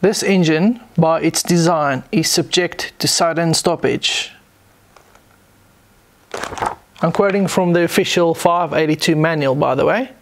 This engine, by its design, is subject to sudden stoppage. I'm quoting from the official 582 manual, by the way.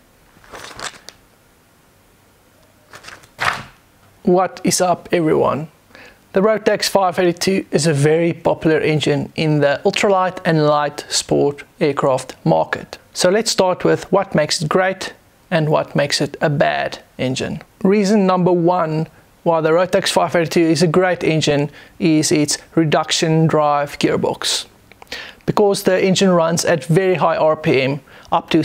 What is up, everyone? The Rotax 582 is a very popular engine in the ultralight and light sport aircraft market. So let's start with what makes it great and what makes it a bad engine. Reason number one why the Rotax 582 is a great engine is its reduction drive gearbox. Because the engine runs at very high RPM, up to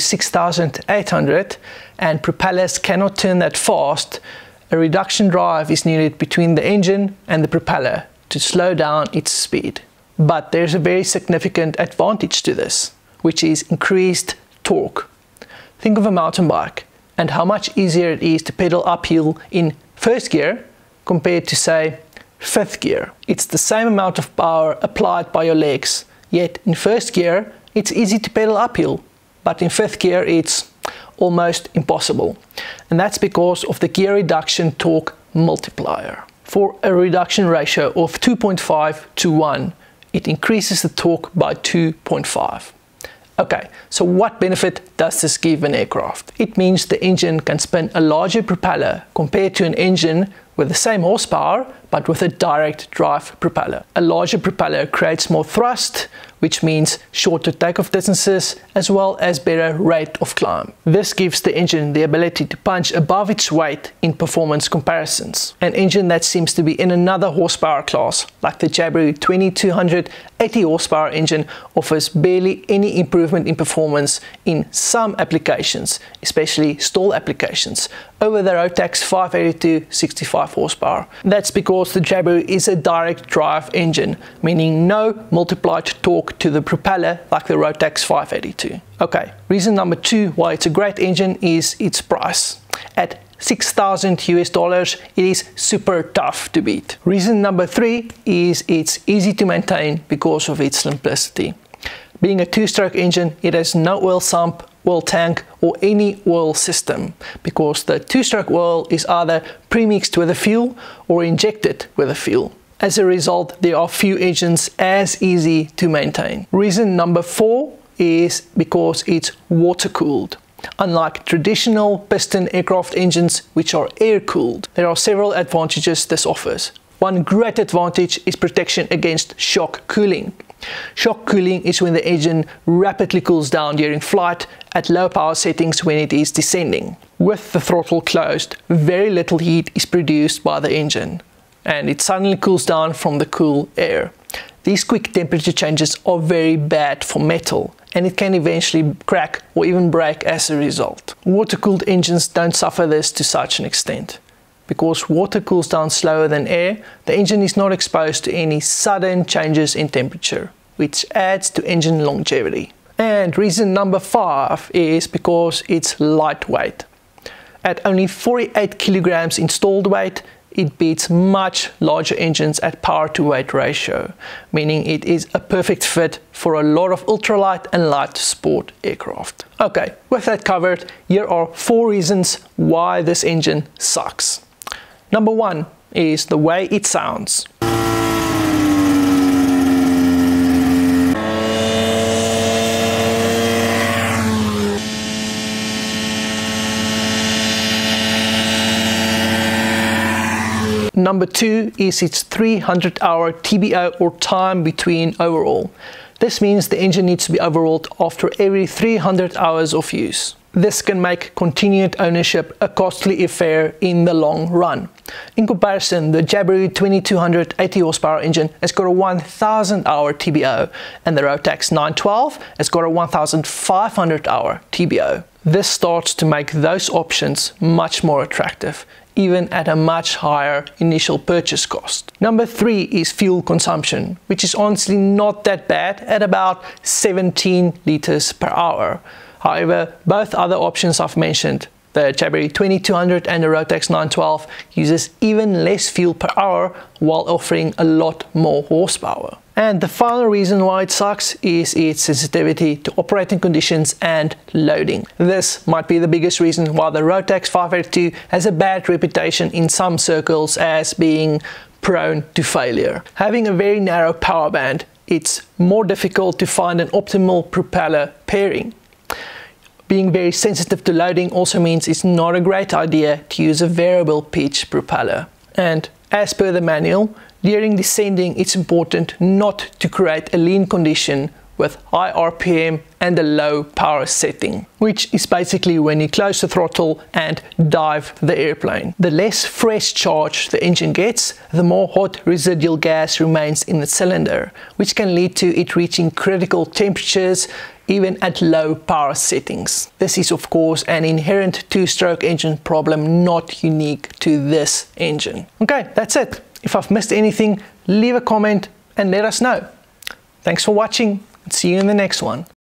6,800, and propellers cannot turn that fast, a reduction drive is needed between the engine and the propeller to slow down its speed. But there's a very significant advantage to this, which is increased torque. Think of a mountain bike and how much easier it is to pedal uphill in first gear compared to, say, fifth gear. It's the same amount of power applied by your legs, yet in first gear it's easy to pedal uphill, but in fifth gear it's almost impossible. And that's because of the gear reduction torque multiplier. For a reduction ratio of 2.5 to 1, it increases the torque by 2.5. Okay, so what benefit does this give an aircraft? It means the engine can spin a larger propeller compared to an engine with the same horsepower but with a direct drive propeller. A larger propeller creates more thrust, which means shorter takeoff distances as well as better rate of climb. This gives the engine the ability to punch above its weight in performance comparisons. An engine that seems to be in another horsepower class, like the Jabiru 2200 80 horsepower engine, offers barely any improvement in performance in some applications, especially stall applications, over the Rotax 582 65 horsepower. That's because the Jabiru is a direct drive engine, meaning no multiplied torque to the propeller like the Rotax 582. Okay, reason number two why it's a great engine is its price. At $6,000 US, it is super tough to beat. Reason number three is it's easy to maintain because of its simplicity. Being a two-stroke engine, it has no oil sump, oil tank or any oil system, because the two-stroke oil is either pre-mixed with the fuel or injected with the fuel. As a result, there are few engines as easy to maintain. Reason number four is because it's water-cooled. Unlike traditional piston aircraft engines, which are air-cooled, there are several advantages this offers. One great advantage is protection against shock cooling. Shock cooling is when the engine rapidly cools down during flight at low power settings when it is descending. With the throttle closed, very little heat is produced by the engine, and it suddenly cools down from the cool air. These quick temperature changes are very bad for metal, and it can eventually crack or even break as a result. Water-cooled engines don't suffer this to such an extent. Because water cools down slower than air, the engine is not exposed to any sudden changes in temperature, which adds to engine longevity. And reason number five is because it's lightweight. At only 48 kilograms installed weight, it beats much larger engines at power to weight ratio, meaning it is a perfect fit for a lot of ultralight and light sport aircraft. Okay, with that covered, here are 4 reasons why this engine sucks. Number one is the way it sounds. Number two is its 300-hour TBO, or time between overhaul. This means the engine needs to be overhauled after every 300 hours of use. This can make continued ownership a costly affair in the long run. In comparison, the Jabiru 2200 80 horsepower engine has got a 1000-hour TBO, and the Rotax 912 has got a 1500-hour TBO. This starts to make those options much more attractive, even at a much higher initial purchase cost. Number three is fuel consumption, which is honestly not that bad at about 17 liters per hour. However, both other options I've mentioned, the Jabiru 2200 and the Rotax 912, uses even less fuel per hour while offering a lot more horsepower. And the final reason why it sucks is its sensitivity to operating conditions and loading. This might be the biggest reason why the Rotax 582 has a bad reputation in some circles as being prone to failure. Having a very narrow power band, it's more difficult to find an optimal propeller pairing. Being very sensitive to loading also means it's not a great idea to use a variable pitch propeller. And as per the manual, during descending it's important not to create a lean condition with high RPM and a low power setting, which is basically when you close the throttle and dive the airplane. The less fresh charge the engine gets, the more hot residual gas remains in the cylinder, which can lead to it reaching critical temperatures even at low power settings. This is of course an inherent two-stroke engine problem, not unique to this engine. Okay, that's it. If I've missed anything, leave a comment and let us know. Thanks for watching, and see you in the next one.